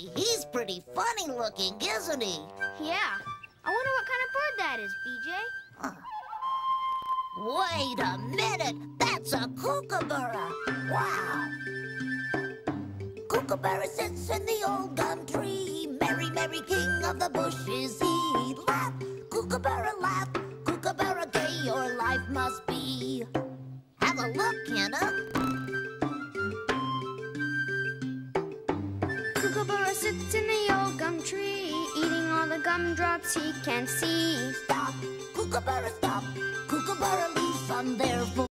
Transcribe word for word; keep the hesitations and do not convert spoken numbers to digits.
Say, he's pretty funny looking, isn't he? Yeah. I wonder what kind of bird that is, B J. Huh. Wait a minute! That's a kookaburra! Wow! Kookaburra sits in the old gum tree. Merry, merry king of the bushes he. Laugh, kookaburra, laugh. Kookaburra, gay your life must be. Have a look, Kenna. Kookaburra sits in the old gum tree, eating all the gumdrops he can see. Stop, kookaburra, stop. Kookaburra leaves some there for